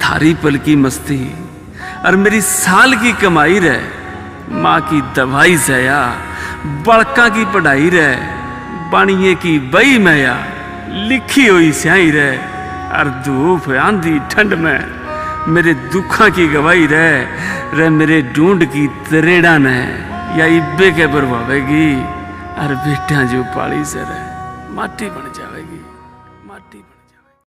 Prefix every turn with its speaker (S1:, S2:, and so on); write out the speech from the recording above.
S1: थारी पल की मस्ती और मेरी साल की कमाई रे, माँ की दवाई सया, बड़का की पढ़ाई रे, बाणिए की बई मैया, लिखी हुई स्याही रे, और धूप आंधी ठंड में मेरे दुखा की गवाही रे मेरे ढूंढ की तरेड़ा ने या इब्बे के बरवावेगी, और बेटा जो पाली से रे माटी बन जाएगी, माटी।